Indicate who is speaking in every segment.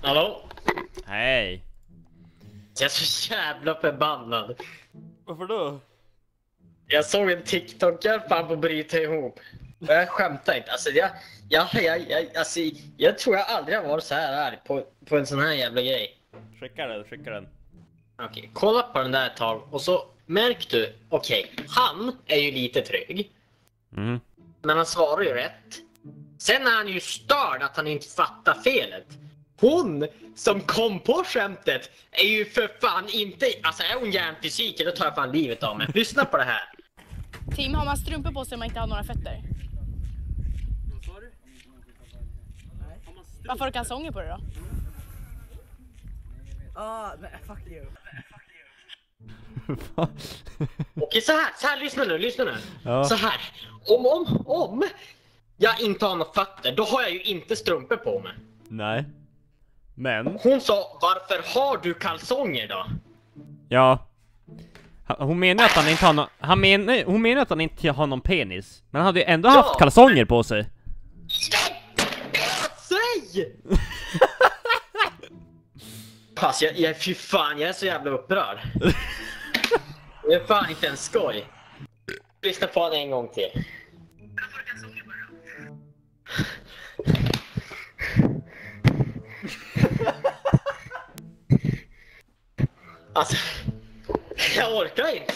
Speaker 1: Hallå?
Speaker 2: Hej.
Speaker 1: Jag är så jävla förbannad.
Speaker 2: Varför då?
Speaker 1: Jag såg en TikTok fan på bryta ihop. Och jag skämtar inte. Alltså jag tror jag aldrig har varit så här arg på en sån här jävla grej.
Speaker 2: Skicka den.
Speaker 1: Okej, kolla på den där ett tag och så märk du, okej, han är ju lite trygg.
Speaker 2: Mm.
Speaker 1: Men han svarar ju rätt. Sen är han ju störd att han inte fattar felet. Hon som kom på skämtet är ju för fan inte... Alltså är hon hjärnfysik, då tar jag fan livet av mig. Lyssna på det här.
Speaker 3: Tim, har man strumpor på sig om man inte har några fötter? Varför har du kalsonger på dig då?
Speaker 4: Fuck you.
Speaker 1: Okej, så här, lyssna nu.
Speaker 2: Ja.
Speaker 1: Så här, om jag inte har några fötter, då har jag ju inte strumpor på mig.
Speaker 2: Nej. Men
Speaker 1: Hon sa, varför har du kalsonger då?
Speaker 2: ja. Hon menar att han inte har hon menar att han inte har någon penis. Men han hade ju ändå haft kalsonger på sig.
Speaker 1: Säg! Pass, fy fan, jag är så jävla upprörd. Det är fan inte en skoj. Lyssna på han en gång till. Alltså, jag orkar inte.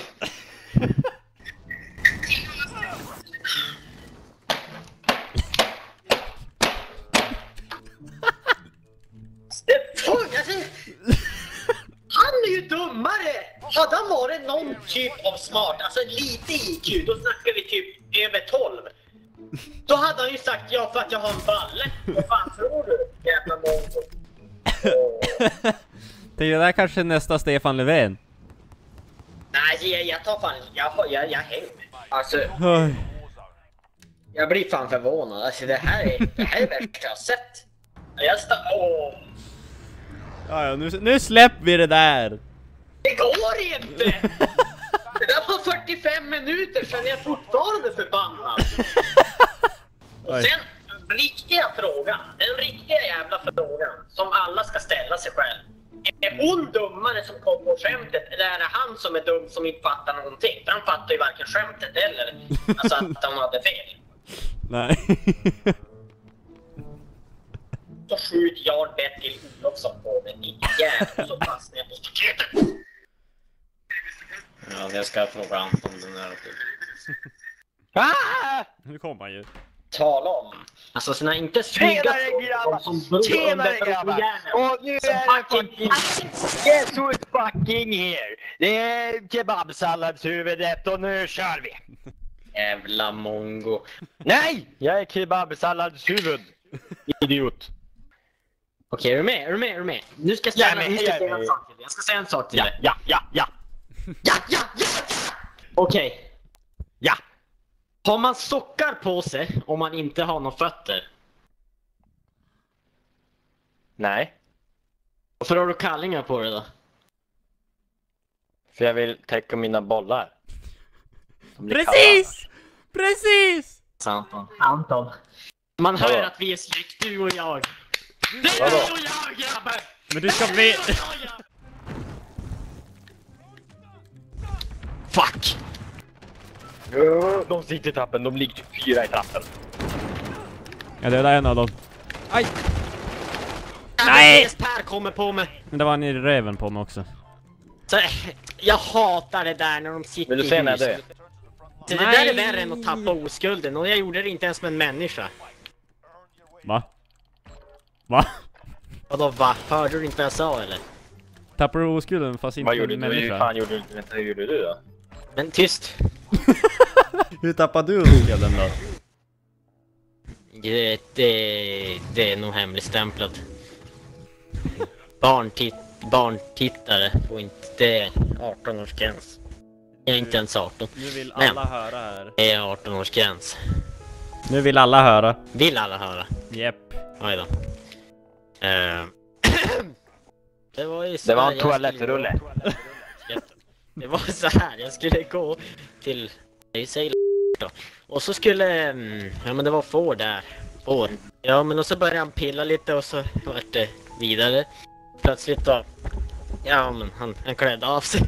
Speaker 1: Han är ju dummare! Hade han varit någon typ av smart, alltså lite IQ, då snackar vi typ över 12. Då hade han ju sagt ja för att jag har en balle. Vad fan tror du? Jävla mongo.
Speaker 2: Det är där kanske nästa Stefan Löfven.
Speaker 1: Nej, jag tar fan, jag hänger. Alltså, jag blir fan förvånad. Alltså det här är värsta jag har sett.
Speaker 2: Ja, nu släpper vi det där.
Speaker 1: Det går inte! Det där var 45 minuter sedan, jag är fortfarande förbannad. Och sen, den riktiga jävla frågan som alla ska ställa sig själv. Är hon dummare som kom på skämtet, eller är det han som är dum som inte fattar någonting? För han fattar ju varken skämtet eller alltså att han hade fel.
Speaker 2: Nej.
Speaker 1: Så skjut jag Bertil Olofsson på mig, din jävel, så fastnar jag på staketet. Ja, jag ska fråga Anton den här.
Speaker 2: Nu kommer han ju.
Speaker 1: Tala om. Alltså såna inte snygga
Speaker 4: Tjenare grabbar! Och nu är det fucking... Guess who's fucking here? Det är kebabsalladshuvudet och nu kör vi!
Speaker 1: Jävla mongo.
Speaker 4: Nej! Jag är kebabsalladshuvud. Idiot.
Speaker 1: Okej, är du med? Nu ska jag säga en sak till dig. Jag ska säga en sak till dig.
Speaker 4: Ja.
Speaker 1: Okej.
Speaker 4: Ja.
Speaker 1: Har man sockar på sig om man inte har några fötter?
Speaker 4: Nej.
Speaker 1: Varför har du kallingar på dig då?
Speaker 4: För jag vill täcka mina bollar.
Speaker 2: Precis!
Speaker 1: Anton. Man hör att vi är släkt, du och jag. Det är du och jag, grabbar!
Speaker 2: Men du ska bli...
Speaker 1: Fuck!
Speaker 4: De sitter i trappen, de ligger typ 4 i trappen.
Speaker 2: Ja, det är en av dem. Aj!
Speaker 1: Nej! Per kommer på mig.
Speaker 2: Men det var en i röven på mig också.
Speaker 1: Så, jag hatar det där när de sitter
Speaker 4: Vill du se när det är?
Speaker 1: Det där är värre än att tappa oskulden, och jag gjorde det inte ens med en människa.
Speaker 2: Va?
Speaker 1: Vadå va? Hörde du inte vad jag sa eller?
Speaker 2: Tappar du oskulden fast inte
Speaker 4: Vad gjorde
Speaker 2: en
Speaker 4: du?
Speaker 2: människa?
Speaker 4: Hur fan gjorde du då?
Speaker 1: Men tyst.
Speaker 2: Hur tappar du oskulden då?
Speaker 1: Det är nog hemligstämplat. Barntittare får inte, det är 18-årsgräns. Jag är inte ens 18.
Speaker 2: Nu vill alla höra här.
Speaker 1: Det är 18-årsgräns.
Speaker 2: Nu vill alla höra.
Speaker 1: Vill alla höra?
Speaker 2: Jepp.
Speaker 1: Oj då. Det var ju så
Speaker 4: Det var
Speaker 1: här,
Speaker 4: en toalettrulle.
Speaker 1: Det var så här, jag skulle gå till då. Och så skulle, ja men det var får där. Får. Ja men och så började han pilla lite och så vart det
Speaker 4: vidare. Plötsligt då, ja men han klädde av sig.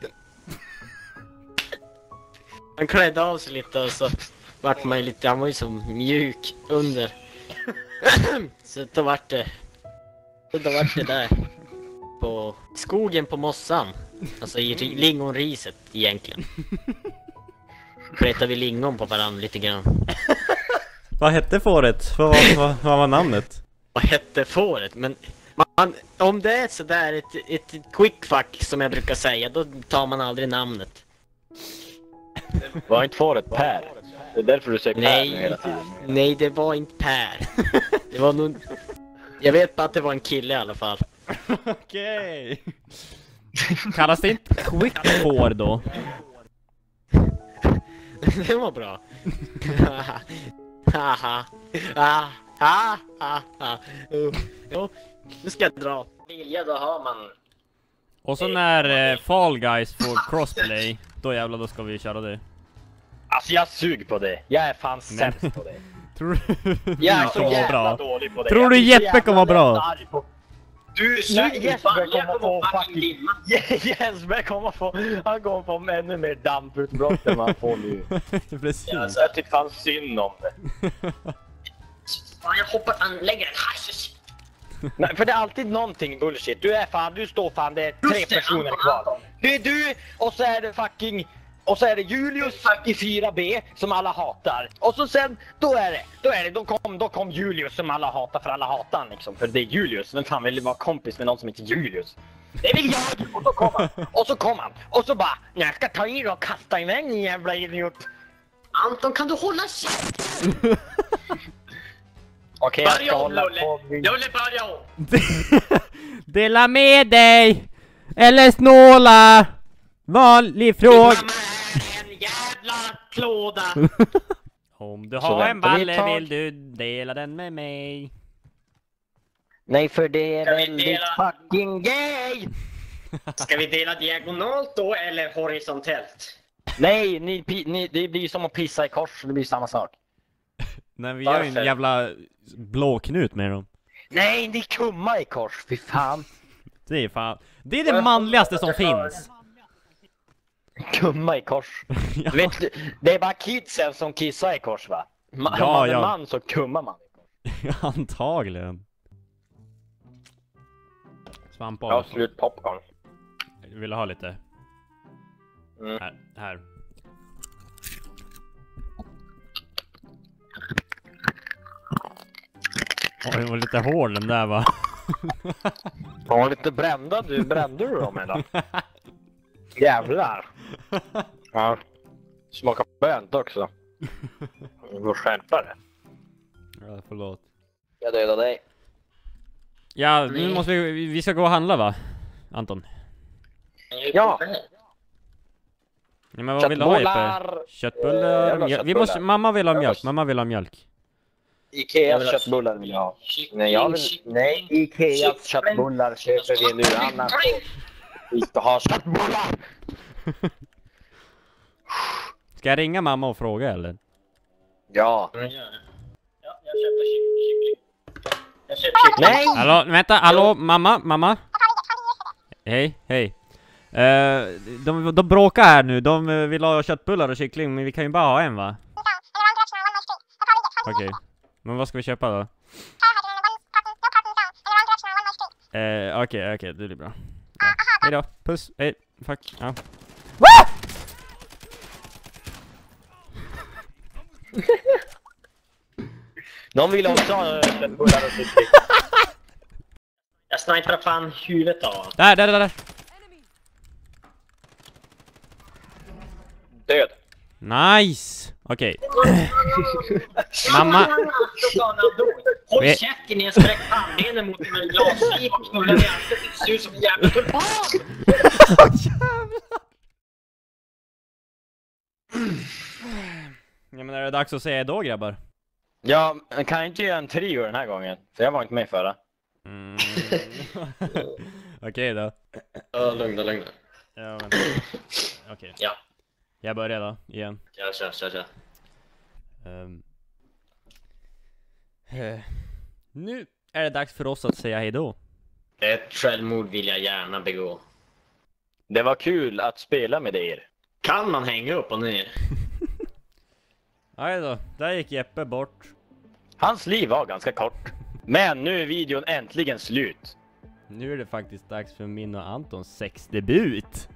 Speaker 4: Han klädde av sig lite och så vart man ju lite, han var ju så mjuk under. Så då vart det där på skogen på mossan. Alltså i lingonriset egentligen. Kletade vi lingon på varandra lite grann.
Speaker 2: Vad hette fåret? Vad var namnet?
Speaker 4: Vad hette fåret? Men om det är sådär ett quickfuck som jag brukar säga, då tar man aldrig namnet.
Speaker 5: Var inte fåret Per? Det är därför du säger Per nu hela tiden.
Speaker 4: Nej, det var inte Per. Det var nog... Jag vet bara att det var en kille i alla fall.
Speaker 2: Okej. Kallas det inte quickfår då?
Speaker 4: Det var bra. Jo, nu ska jag dra. Vilja, då har man...
Speaker 2: Och så när Fall Guys får crossplay, då jävlar, då ska vi köra det.
Speaker 5: Alltså jag suger på det. Jag är fan sämst på det.
Speaker 2: Tror
Speaker 5: Jag är
Speaker 2: det
Speaker 5: så
Speaker 2: kommer vara
Speaker 5: jävla
Speaker 2: bra?
Speaker 5: dålig på det.
Speaker 2: Tror du Jeppe kommer vara bra?
Speaker 1: Du suger
Speaker 5: Jesper
Speaker 1: fan,
Speaker 5: kommer få fucking... Jesper kommer få... Han kommer få ännu mer damputbrott än man får nu.
Speaker 2: Precis.
Speaker 5: Alltså, jag tycker fan synd om det.
Speaker 1: Fan, jag hoppar anläggaren.
Speaker 5: Nej, för det är alltid någonting bullshit. Du står fan, det är 3 personer kvar. Det är du, och så är det fucking... Och så är det Julius i 4B som alla hatar. Och så sen, då kom Julius som alla hatar, för alla hatar han liksom. För det är Julius, vem fan vill vara kompis med någon som heter Julius? Det vill jag! Och så kom han, och så bara, jag ska ta i och kasta iväg en jävla idiot.
Speaker 1: Anton, kan du hålla sig?
Speaker 5: Okej, jag
Speaker 1: Börja
Speaker 5: ska
Speaker 1: om,
Speaker 5: hålla
Speaker 1: Lulle.
Speaker 5: på.
Speaker 1: Lulle, börja om.
Speaker 2: Dela med dig! Eller snåla! Vanlig fråga!
Speaker 1: En jävla klåda.
Speaker 2: Om du
Speaker 5: Så
Speaker 2: har en
Speaker 5: väntar vi ett
Speaker 2: balle
Speaker 5: tag.
Speaker 2: vill du dela den med mig.
Speaker 5: Nej, för det är
Speaker 1: Ska vi
Speaker 5: väldigt
Speaker 1: dela?
Speaker 5: fucking gay!
Speaker 1: Ska vi dela diagonalt då, eller horisontellt?
Speaker 5: Nej, det blir som att pissa i kors, det blir samma sak.
Speaker 2: Nej, vi gör ju en
Speaker 1: Varför?
Speaker 2: jävla blåknut med dem.
Speaker 5: Nej, ni kumma i kors, fy fan.
Speaker 2: Det är fan. Det är det manligaste som finns.
Speaker 5: Kumma i kors.
Speaker 2: Ja.
Speaker 5: Vet du, det är bara kidsen som kissar i kors, va? Om man är
Speaker 2: ja.
Speaker 5: man så kummar man i kors.
Speaker 2: Antagligen. Svampar.
Speaker 5: Ja, slut popcorn.
Speaker 2: Vill du ha lite?
Speaker 5: Mm.
Speaker 2: Här. Oj, den var lite hård den där, va?
Speaker 5: De var lite brända, brände du dem eller? Jävlar. Ja. Smakar bränt också. Du får skärpa det.
Speaker 2: Ja, förlåt.
Speaker 5: Jag dödar dig.
Speaker 2: Ja, nu måste vi ska gå och handla, va? Anton.
Speaker 5: Ja.
Speaker 2: Ja, men vad vill du ha, Jeppe? Köttbullar?
Speaker 5: Jag vill ha
Speaker 2: Vi
Speaker 5: köttbullar.
Speaker 2: måste, mamma vill ha mjölk, mamma vill ha mjölk.
Speaker 5: Ikeas köttbullar vill jag ha. Nej, Ikeas köttbullar köper vi nu, annars vi ska ha köttbullar.
Speaker 2: Ska jag ringa mamma och fråga, eller?
Speaker 5: Ja.
Speaker 1: Ja, jag köpte kyckling. Jag köpte kyckling.
Speaker 5: Nej!
Speaker 2: Hallå, vänta, hallå, mamma? Hej. De bråkar här nu, de vill ha köttbullar och kyckling, men vi kan ju bara ha en, va? Okej, men vad ska vi köpa då? Okej, det blir bra. Ja. Hejdå, puss, hej, fuck, ja.
Speaker 5: De vill också ha köttbullar och kyckling.
Speaker 1: Jag sniprar fan huvudet av.
Speaker 2: Där.
Speaker 5: Död.
Speaker 2: Nice! Okej. Mamma.
Speaker 1: Håll käften, jag spräck pannbenen mot en glasfik och knullar i ansiktet. Det ser ut som en jävla tulpan.
Speaker 2: Ja, men är det dags att säga då, grabbar?
Speaker 5: Ja, jag kan inte göra en trio den här gången. För jag var inte med förra.
Speaker 2: Mm. Okej då.
Speaker 1: Ja, lugna.
Speaker 2: Ja, men... Okej.
Speaker 1: Ja.
Speaker 2: Jag börjar då, igen.
Speaker 1: Ja, kör.
Speaker 2: Nu är det dags för oss att säga hej då.
Speaker 1: Ett självmord vill jag gärna begå.
Speaker 5: Det var kul att spela med er.
Speaker 1: Kan man hänga upp och ner?
Speaker 2: Nej då, där gick Jeppe bort.
Speaker 5: Hans liv var ganska kort. Men nu är videon äntligen slut.
Speaker 2: Nu är det faktiskt dags för min och Antons sexdebut.